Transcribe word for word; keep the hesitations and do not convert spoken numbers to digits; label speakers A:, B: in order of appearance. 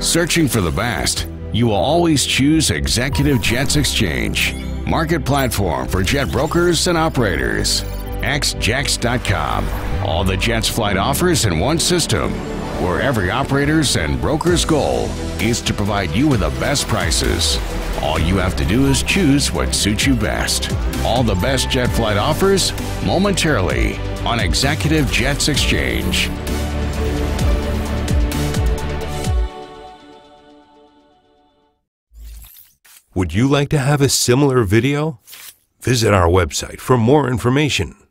A: Searching for the best, you will always choose ExecuTiveJet's Exchange, market platform for jet brokers and operators. X Jets dot com. All the Jets flight offers in one system, where every operator's and broker's goal is to provide you with the best prices. All you have to do is choose what suits you best. All the best jet flight offers momentarily on ExecuTiveJet's Exchange.
B: Would you like to have a similar video? Visit our website for more information.